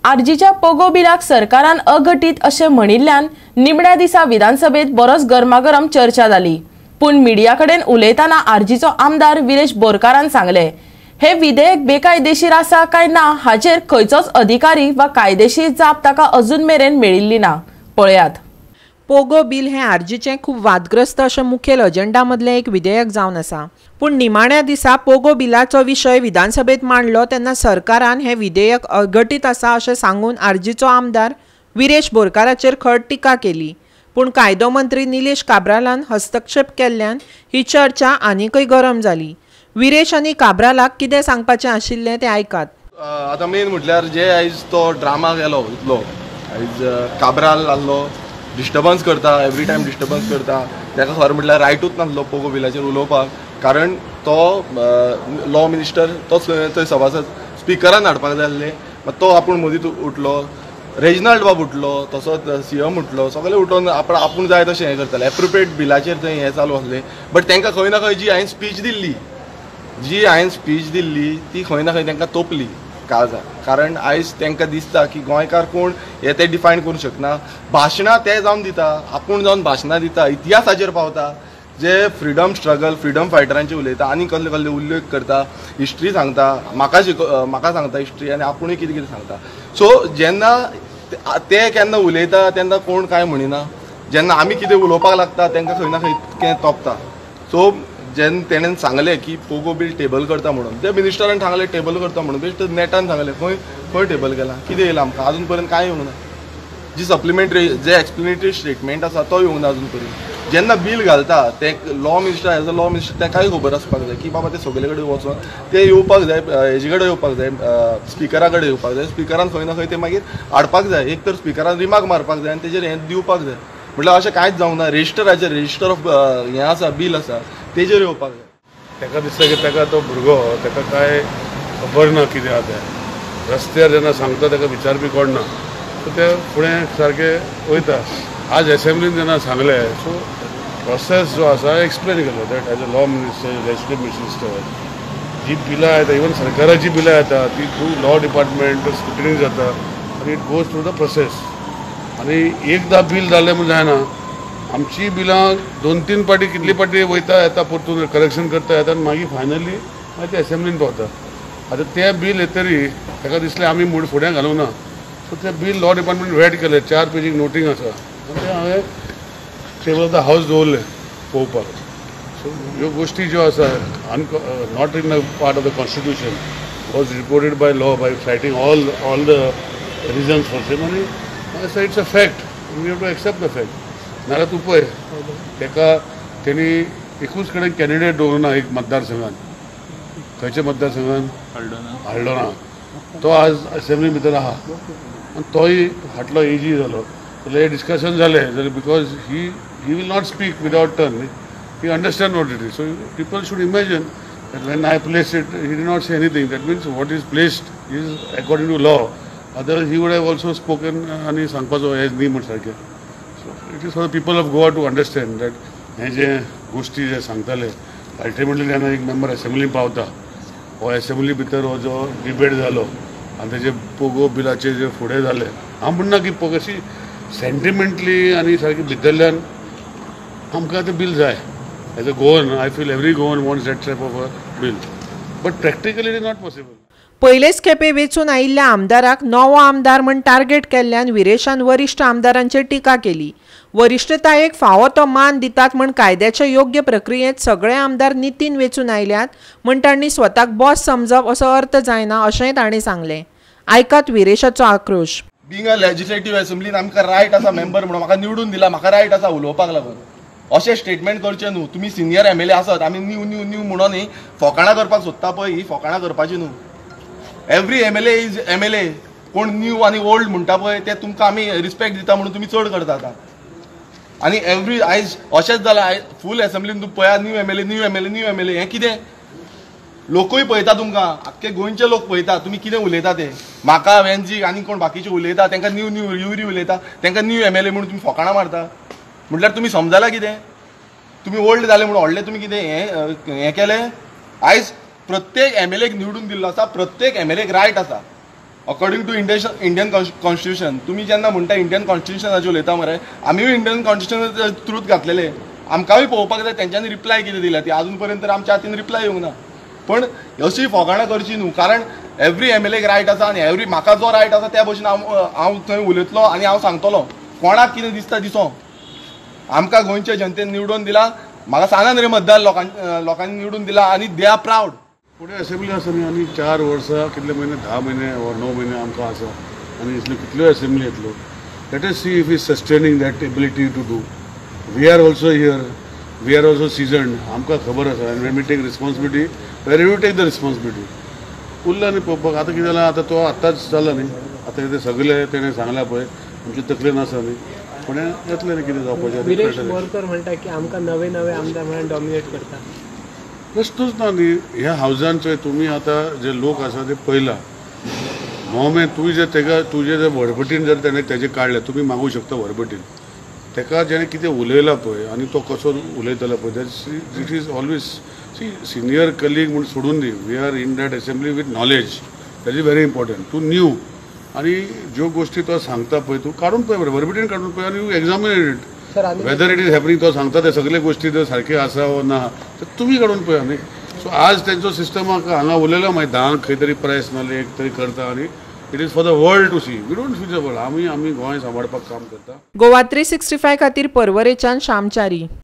आरजीच्या Pogo बिलाक सरकारान अघटित अशें म्हणिल्ल्यान निमण्या दिसा विधानसभेत बरोच गरमागरम चर्चा जाली। पूण मिडिया कडेन उलयतना आरजीचो आमदार विरेश बोरकारान सांगले, हे विधेयक बेकायदेशीर आसा काय ना हाचेर खंयचोच अधिकारी वा कायदेशीर जाप ताका अजून मेरेन मेळिल्ली ना। पळयात। पोगो बिल हे आरजीचें खूब वादग्रस्त अशें मुखेल अजेंडा मदलें एक विधेयक जावन आसा। पूण निमाण्या दिसा पोगो बिलाचो विशय विधानसभेत मांडलो तेन्ना सरकारान हे विधेयक अघटित आसा अशें सांगून आरजीचो आमदार विरेश बोरकाराचेर खड टिका केली। पूण कायदो मंत्री निलेश काब्रालान हस्तक्षेप केल्ल्यान ही चर्चा आनीकय गरम जाली। विरेश आनी काब्रालाक कितें सांगपाचें आशिल्लें तें आयकात। आतां मेन म्हटल्यार जे आयज तो ड्रामा गेलो इतलो आयज काब्राल आसलो डिस्टर्बन्स करता, एवरी टायम डिस्टर्बन्स करता, ताका खरें म्हटल्यार रायटूच नासलो पोगो बिलाचेर उलोवपाक, कारण तो लॉ मिनिस्टर तोच थंय सभासद स्पिकरान हाडपाक जाय आसले, तो आपूण मदींच उठलो, रेजिनाल्ड बाब उठलो, तसोच सीएम उठलो, सगळे उठोन आपूण जाय तशें हें करताले, एप्रोप्रिएट बिलाचेर थंय हें चालू आसलें। बट तांकां खंय ना खंय जी हांवें स्पीच दिल्ली ती खंय ना खंय तांकां तोपली काळजां, कारण आयज तांकां दिसता की गोंयकार कोण हे ते डिफायन करूंक शकना। भाशणां ते जावन दिता, आपूण जावन भाशणां दिता, इतिहासाचेर पावता, जे फ्रिडम स्ट्रगल फ्रिडम फायटरांचे उलयता, आनी कसले कसले उल्लेख करता, हिस्ट्री सांगता, म्हाका सांगता हिस्ट्री, आनी आपुणूय कितें कितें सांगता। सो जेन्ना ते केन्ना उलयता तेन्ना कोण कांय म्हणिना, जेन्ना आमी कितें उलोवपाक लागता तांकां खंय ना खंय कितें तोपता। सो जेन्ना तेणेन सांगलें की पोगो बिल टेबल करता म्हणून, ते मिनिस्टरान सांगलें टेबल करता म्हणून, बेश्ट नेटान सांगलें खंय टेबल केलां, कितें येयलां आमकां अजून पर्यंत कांय येवंक ना। जी सप्लिमेंटरी जे एक्सप्लेनेटरी स्टेटमेंट आसा तो येवंक ना अजून पर्यंत। जेन्ना बील घालता ते law minister as a law minister ताकाय खबर आसपाक जाय की बाबा ते सगळे कडेन वचून ते येवपाक जाय, हेजे कडेन येवपाक जाय, स्पिकरा कडेन येवपाक जाय, स्पिकरान खंय ना खंय ते मागीर हाडपाक जाय, एक तर स्पिकरान रिमार्क मारपाक जाय आनी तेजेर हें दिवपाक जाय। म्हटल्यार अशें कांयच जावंक ना, रजिस्टर ऑफ हें आसा बिल आसा तेजेर येवपाक जाय। ताका दिसता की ताका तो भुरगो ताका काय खबर ना कितें आसा तें, रस्त्यार जेन्ना सांगता ताका विचार बी कोणना, सो ते फुडें सारकें वयता। आज असेंब्लीन जेन्ना सांगलें, सो प्रोसेस जो आसा एक्सप्लेन केलो that as a law minister legislative minister जी बिलां येता, इवन सरकाराची बिलां येता ती थ्रू लॉ डिपार्टमेंट स्क्रुटिनी जाता आनी it goes through the process. आनी एकदां बिल जालें म्हण जायना, आमची बिलां 2-3 पाटी कितली पाटी वयता येता परतून करेक्शन करता येता आनी मागीर फायनली मागीर ते असेंब्लीन पावता। आतां तें बिल येतरी ताका दिसलें आमी फुडें घालूंक ना, सो तें बिल लॉ डिपार्टमेंट वेट केलें, 4 पेजीक नोटींग आसा, आनी तें हांवें टेबल ऑफ द हावस दवरलें पळोवपाक। सो ह्यो गोश्टी ज्यो आसा not in the part of the constitution was reported by law by citing all the reasons for same, आनी it's a fact, we have to accept the fact. नाल्यार तूं पळय ताका तेणी एकूच कडेन कॅन्डिडेट दवरुना एक मतदारसंघान, खंयच्या मतदारसंघान हल्डोना, तो आज असेंब्ली भितर आहा आनी तोय फाटलो एजी जालो, जाल्यार हे डिस्कशन जालें जाल्यार because he will not speak without turn, he understand what it is. So people should imagine that when I place it he did not say anything, that means what is placed is according to law, otherwise he would have also spoken आनी सांगपाचो हें न्ही म्हण सारकें। It is for the people of Goa to understand that हे जे गोश्टी जे सांगताले अल्टिमेटली जेन्ना एक मेंबर असेंब्लीन पावता, हो असेंब्ली भितर हो जो डिबेट जालो आनी तेजे पोगो बिलाचे जे फुडें जालें, हांव म्हणना की अशी सेंटिमेंटली आनी सारकी भितरल्यान आमकां तें बील जाय as a Goan. I feel every Goan wants that type of a bill, but practically it is not possible. पयलेच खेपे वेचून आयिल्ल्या आमदाराक नवो आमदार म्हण टार्गेट केल्ल्यान विरेशान वरिश्ठ आमदारांचेर टिका केली। वरिश्ठतायेक फावो तो मान दितात म्हण कायद्याच्या योग्य प्रक्रियेंत सगळे आमदार नितीन वेचून आयल्यात म्हण तांणी स्वताक बॉस समजप असो अर्थ जायना अशेंय तांणी सांगलें। आयकात विरेशाचो आक्रोश। बींग अ लेजिस्लेटिव्ह असेंब्लीन आमकां रायट आसा मेंबर म्हणून, म्हाका निवडून दिला, म्हाका रायट आसा उलोवपाक लागून, अशें स्टेटमेंट करचें न्हू। तुमी सिनियर एमएलए आसात, आमी न्यू म्हणून न्ही फकाणां करपाक सोदता पळय, ही फकाणां करपाची न्हू। एवरी एमएलए इज एमएलए, कोण न्यू आनी ओल्ड म्हणटा पळय ते तुमकां आमी रिस्पेक्ट दिता म्हणून तुमी चड करता आतां। आनी एवरी आयज अशेंच जालां, फूल असेंब्लीन तूं पळया न्यू एमएलए, हें कितें? लोकूय पळयता तुमकां, आख्खे गोंयचे लोक पळयता तुमी कितें उलयता ते। म्हाका वेंजीक आनी कोण बाकीचे उलयता तांकां न्यू युरी उलयता, तांकां न्यू एमएलए म्हणून तुमी फकाणां मारता, म्हटल्यार तुमी समजला कितें? तुमी ओल्ड जाले म्हणून व्हडले तुमी कितें हें केलें? आयज प्रत्येक एमएलएक निवडून दिल्लो आसा, प्रत्येक एमएलएक रायट आसा, अकॉर्डिंग टू इंडियन कॉन्स्टिट्यूशन तुम्ही जेन्ना म्हणटा इंडियन कॉन्स्टिट्यूशनाचे उलयता मरे आमीय इंडियन कॉन्स्टिट्यूशन थ्रूच घातलेले आमकांय पळोवपाक जाय तेंच्यांनी रिप्लाय कितें दिला ती अजून पर्यंत आमच्या हातीन रिप्लाय येवंक ना पण अशी फोगाणां करची न्हू कारण एवरी MLA रायट आसा आनी एवरी म्हाका जो रायट आसा त्या भशेन हांव थंय उलयतलो आनी हांव सांगतलो कोणाक कितें दिसता दिसो आमकां गोंयच्या जनतेन निवडून दिला म्हाका सांगान रे मतदार लोकांनी निवडून दिला आनी दे आर प्राऊड पुढे असेंब्ली आसा न्ही आनी 4 वर्सां कितले महिने 10 महिने वा 9 महिने आमकां आसा आनी इसल्यो कितल्यो असेंब्ली येतल्यो let us see if is sustaining that ability to do we are also here we are also seasoned आमकां खबर आसा and when we take responsibility where you take the responsibility उरला न्ही पळोवपाक आतां कितें जालां आतां तो आतांच जाला न्ही आतां कितें सगळे तेणें सांगलां पळय आमचे तकलेन आसा न्ही पण येतलें न्ही कितें जावपाचें विरेश बोरकर म्हणटा की आमकां नवे नवे आमदार म्हणून डॉमिनेट करता प्रश्नच ना न्ही ह्या हावजान चोय तुमी आतां जे लोक आसा ते पळयला मोहम्मद तुजे जे व्हडपटीन जर तेणें तेजे काडले तुमी मागूं शकता व्हडपटीन तेका जेणें कितें उलयलां पळय आनी तो कसो उलयतलो पळय that it is always see senior colleague म्हूण सोडून दी we are in that assembly with knowledge that is very important तूं न्यू आनी ज्यो गोश्टी तो सांगता पळय तूं काडून पळय बरें व्हडपटीन काडून पळय आनी you examinate it whether it is happening तो सांगता ते सगळे गोष्टी जर सारखे आसा वा ना तर तुम्ही काडून पळया न्ही सो आज तेंचो सिस्टमाक हांगा उलयलो मागीर 10 खंय तरी प्रायस नासले एक तरी करता आनी it is for the world to see we don't feel the world आमी गोंय सांबाळपाक काम करता गोवा 365 खातीर पर्वरेच्यान श्यामचारी.